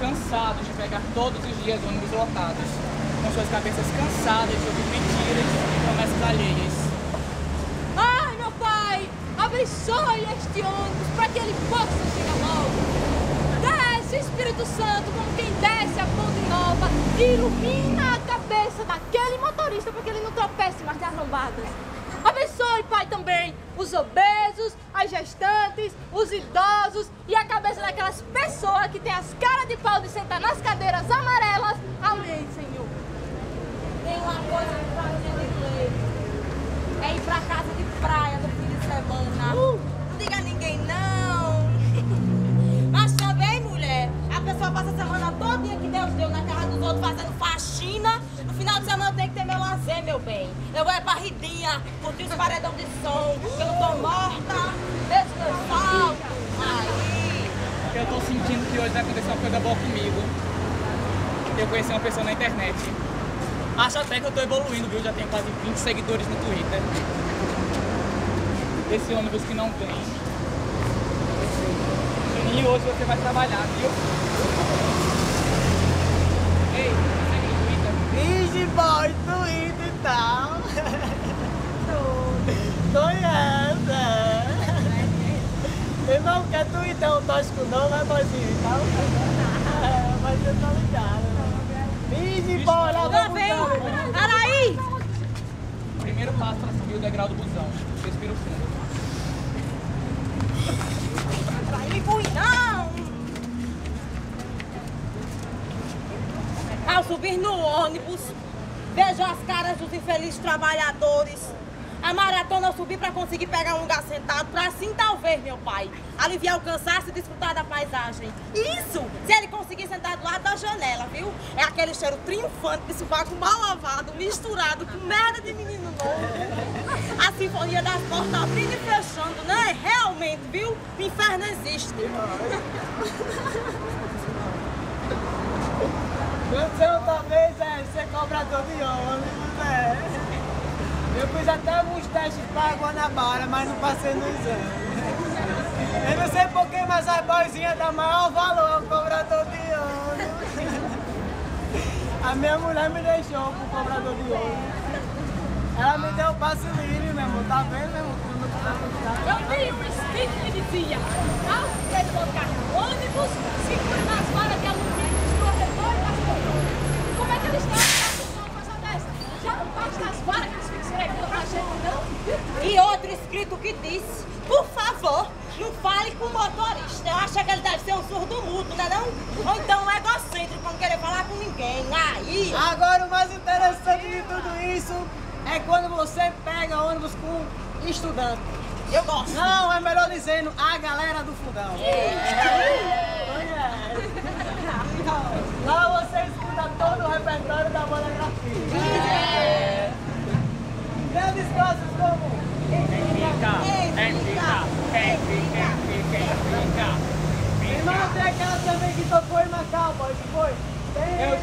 cansados de pegar todos os dias ônibus lotados, com suas cabeças cansadas de ouvir mentiras e promessas alheias. Ai, meu Pai, abençoe este ônibus para que ele possa chegar logo. Desce, Espírito Santo, como quem desce a ponte nova, e ilumina a cabeça daquele motorista para que ele não tropece mais nas lombadas. Abençoe, Pai, também os obesos, as gestantes, os idosos e a cabeça daquelas pessoas que têm as caras de pau de sentar nas cadeiras amarelas. Amém, Senhor. Tem uma coisa que fazer de ler. É ir pra casa de praia no fim de semana. Não diga a ninguém, não. Mas também, mulher, a pessoa passa a semana todinha que Deus deu na casa dos outros fazendo faxina. No final de semana eu tenho que ter meu lazer, meu bem. Eu vou é pra ridinha, curtir os paredão de som, porque eu não tô morta. Descansado. Aí. Eu tô sentindo que hoje vai acontecer uma coisa boa comigo. Eu conheci uma pessoa na internet. Acho até que eu tô evoluindo, viu? Já tenho quase 20 seguidores no Twitter. Esse ônibus que não vem. Juninho, hoje você vai trabalhar, viu? Ei, segue no Twitter. Ixi, boy, Twitter e tal. Conhece. Irmão, quer Twitter um tóxico não, né, boizinho e tal? Mas você tá ligado. Ixi, boy, lá vem. Araí! Primeiro passo para subir o degrau do busão. Respiro fundo. Araí, fui não! Ao subir no ônibus, vejo as caras dos infelizes trabalhadores. A maratona eu subi para conseguir pegar um lugar sentado, para assim talvez, meu pai, aliviar o cansaço e desfrutar da paisagem. Isso, se ele conseguir sentar do lado da janela, viu? É aquele cheiro triunfante de sovaco mal lavado, misturado com merda de menino novo. A sinfonia das portas abrindo e fechando, né? Realmente, viu? O inferno existe. Meu sonho talvez é ser cobrador de ônibus, é. Eu fiz até alguns testes para Guanabara, mas não passei no exame. Eu não sei porquê, mas as boizinhas dão maior valor ao cobrador de ônibus. A minha mulher me deixou pro cobrador de ônibus. Ela me deu o passe livre, meu irmão. Tá vendo, meu irmão? Eu vi um escrito que dizia: ao você colocar no ônibus, segure nas varas de alumínio dos corredores e das poltronas. Como é que eles estão uma coisa dessa? Já não basta as varas que eles fixam aí pela gente, não? E outro escrito que disse: por favor, não fale com o motorista. Eu acho que ele deve ser um surdo mudo, né não? Ou então um egocêntrico, não querer falar com ninguém. Aí... Agora o mais interessante de tudo isso é quando você pega ônibus com estudante. Eu gosto. Não, é melhor dizendo a galera do fundão. Lá você escuta todo o repertório da monografia. Grandes coisas como Irmão, tem aquela também que tocou em Macau, boy, que foi? Eu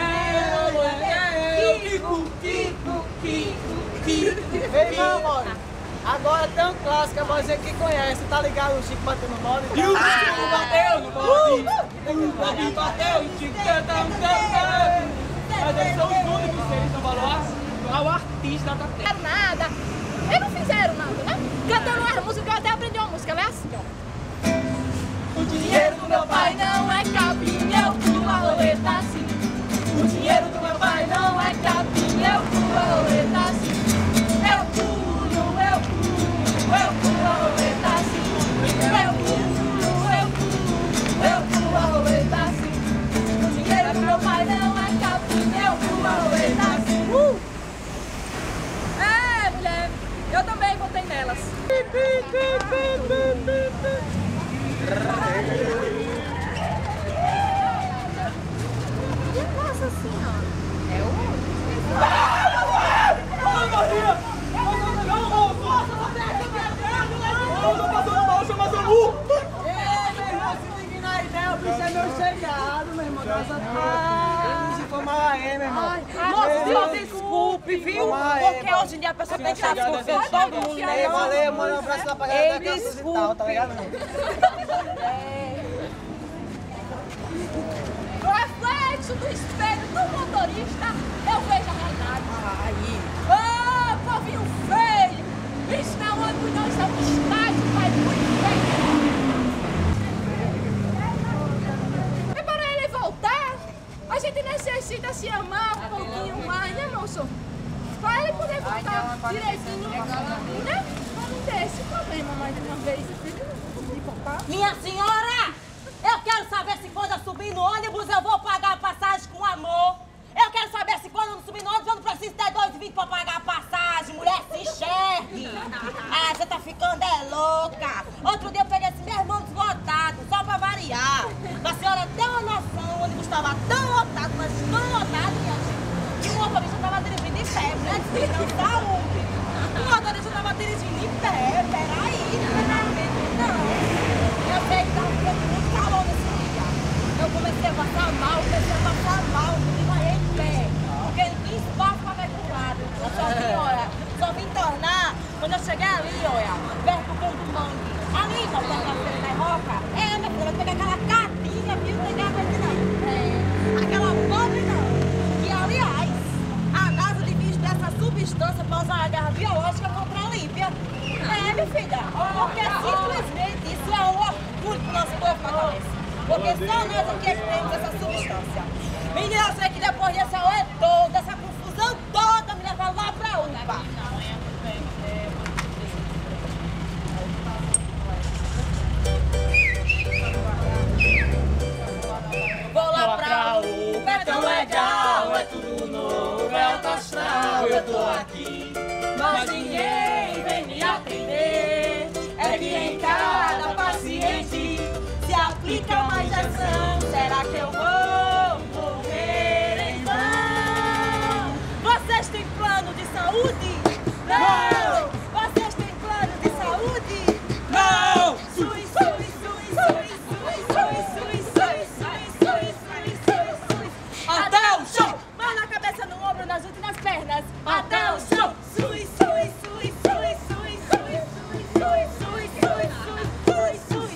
Ei, irmão, boy. Agora tem um clássico, a vozinha que conhece, tá ligado? O Chico bateu no bode. E o Chico bateu no bode. O bateu, o Chico cantando. Mas eles são os únicos seres no valor ao artista da terra. Nada. Eles não fizeram nada, né? Cantando uma música, eu até aprendi uma música, ela é assim, ó. O dinheiro do meu pai não é capim, eu pulo a roleta sim. O dinheiro do meu pai não é capim, eu pulo a roleta sim. Eu pulo a roleta sim. Eu pulo a roleta sim. O dinheiro do meu pai não é capim, eu pulo a roleta sim. É, mulher, eu também votei nelas. Nossa senhora. É Nossa, desculpe, viu? Porque hoje em dia a pessoa tem que tirar as coisas de todo mundo, né? Valeu, manda um abraço lá pra galera da Caças e tal, tá ligado? debaixo do espelho do motorista, eu vejo a realidade. Ô, povinho feio! Isso não é ônibus não, isso é um estágio, pai, muito feio. E para ele voltar, a gente necessita se amar um pouquinho mais, né, moço? Para ele poder voltar direitinho, né? Não tem esse problema mais de uma vez, de papai. Minha senhora, eu quero saber se quando eu subir no ônibus eu vou pagar a passagem com amor. Eu quero saber se quando eu não subir no ônibus eu não preciso ter 2,20 pra pagar a passagem. Mulher, se enxergue. Ah, você tá ficando louca. Outro dia eu peguei esse meu irmão deslotado, só pra variar. A senhora tem uma noção, o ônibus tava tão lotado, mas tão lotado, minha gente. E o motorista tava dirigindo em pé, mulher, desligando saúde. O motorista tava dirigindo em pé, peraí, não. Eu sei que tava ficando muito calor nesse dia. Eu comecei a passar mal, desmaiei em pé. Porque não tinha espaço pra ver pro lado. Só vim tornar quando eu cheguei ali, olha, perto do campo do mangue. Ali, voltando na feira da Roca. É, minha filha, eu peguei aquela catinha, viu? Não peguei a coisa não. Aquela pobre não. Que, aliás, a NASA devia dessa substância pra usar a guerra biológica contra a Líbia. É, minha filha, porque simplesmente isso é um orgulho pro nosso povo catarinense. Porque só nós aqui é que temos essa substância. Menina, eu sei que depois dessa hora toda, essa confusão toda, me leva lá pra UPA. Vou lá pra UPA, é tão legal, é tudo novo, é alto astral, eu tô aqui. Mas ninguém vem me atender. É que em cada paciente se aplica uma injeção. Será que eu vou morrer em vão? Vocês têm plano de saúde? Não! Vocês têm plano de saúde? Não! Sui, sui, sui, sui, sui, sui, sui, sui, sui, sui, sui. Até o chão! Mão na cabeça, no ombro, nas juntas e nas pernas. Até o chão! Sui, sui, sui, sui, sui, sui, sui, sui, sui, sui, sui, sui.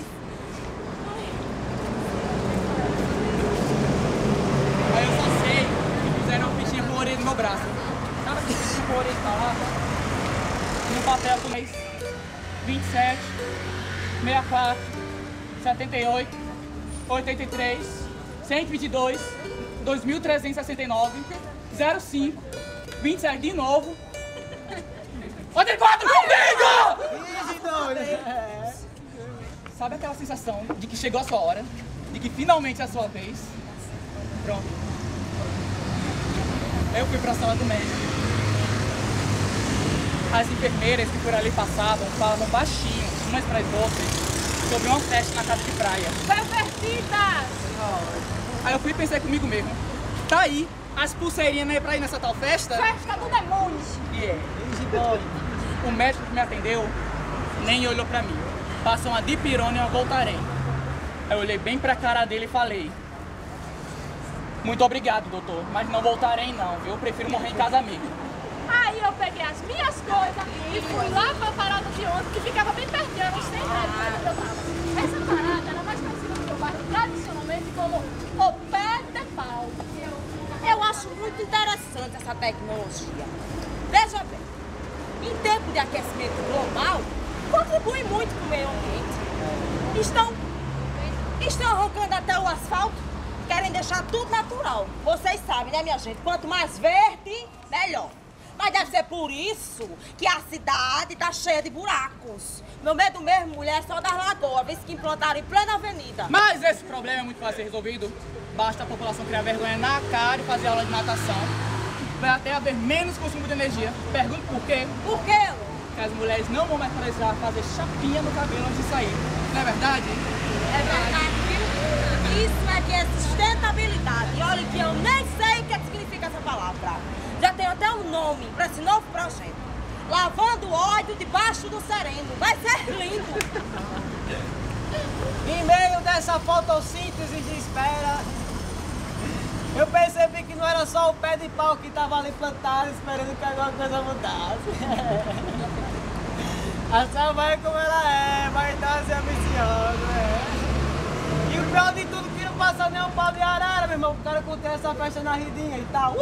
Aí eu só sei que fizeram um bichinho com orelha no meu braço. Sabe aquele bichinho com orelha que tá lá? No papel com mês 27, 64, 78, 83, 122, 2.369, 05, 27 de novo. 84 comigo! Sabe aquela sensação de que chegou a sua hora? De que finalmente é a sua vez? Pronto. Eu fui pra sala do médico. As enfermeiras que por ali passavam falavam baixinho, umas para as outras, sobre uma festa na casa de praia. Pervertidas! Aí eu fui e pensei comigo mesmo. Tá aí, as pulseirinhas pra ir nessa tal festa? Festa do demônio! O médico que me atendeu nem olhou pra mim. Passou uma dipirona e eu voltarei. Eu olhei bem pra cara dele e falei: muito obrigado, doutor, mas não voltarei não, viu? Eu prefiro morrer em casa mesmo. Aí eu peguei as minhas coisas e fui lá pra parada de ônibus, que ficava bem pertinho, uns 100 metros onde eu tava. Essa parada era mais conhecida no meu bairro tradicionalmente como o pé de pau. Eu acho muito interessante essa tecnologia. Veja bem, em tempo de aquecimento global, contribui muito para o meio ambiente. Estão arrancando até o asfalto, querem deixar tudo natural. Vocês sabem, né, minha gente? Quanto mais verde, melhor. Mas deve ser por isso que a cidade tá cheia de buracos. Meu medo mesmo, mulher, é só das lagoas, vez que implantaram em plena avenida. Mas esse problema é muito fácil de ser resolvido. Basta a população criar vergonha na cara e fazer aula de natação. Vai até haver menos consumo de energia. Pergunto por quê? Por quê? Porque as mulheres não vão mais precisar fazer chapinha no cabelo antes de sair. Não é verdade? É verdade, viu? Isso é que é sustentabilidade. E olha que eu nem sei o que significa essa palavra. Já tem até um nome para esse novo projeto. Lavando óleo debaixo do sereno. Vai ser lindo. Em meio dessa fotossíntese de espera, eu percebi que não era só o pé de pau que estava ali plantado esperando que alguma coisa mudasse. A selva é como ela é, mas nasce ambiciosa. E o pior de tudo que não passa nem um pau de arara, meu irmão. O cara curtir essa festa na ridinha e tal.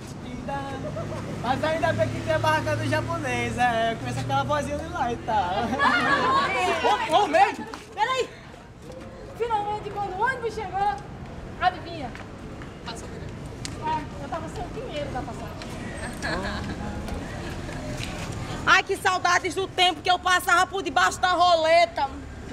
Mas ainda bem que tem a barraca do japonês, conheço aquela vozinha de lá e tal. Ô, médico! Peraí! Finalmente, quando o ônibus chegou, adivinha? Passou direito. Eu tava sem o dinheiro da passagem. Ai, que saudades do tempo que eu passava por debaixo da roleta.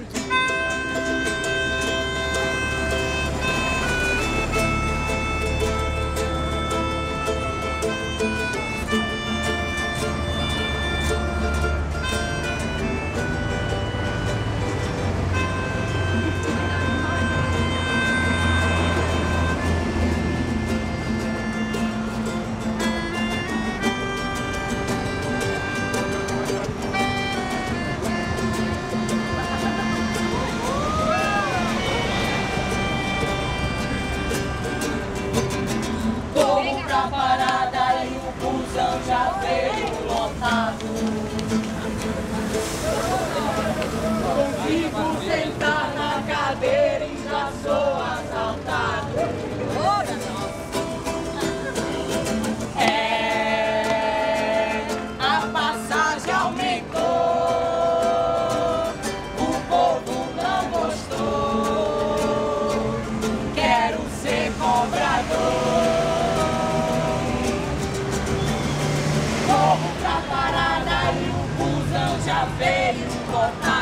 Consigo sentar na cadeira e já sou assaltado. A passagem aumentou, o povo não gostou. Quero ser cobrador. Corro pra parada e o busão já veio cortar.